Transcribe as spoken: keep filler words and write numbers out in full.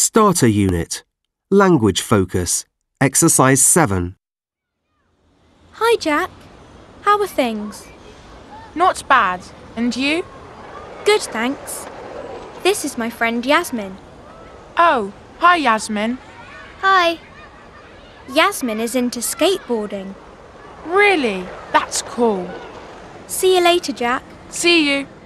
Starter Unit. Language Focus. Exercise seven. Hi, Jack. How are things? Not bad. And you? Good, thanks. This is my friend Yasmin. Oh, hi Yasmin. Hi. Yasmin is into skateboarding. Really? That's cool. See you later, Jack. See you.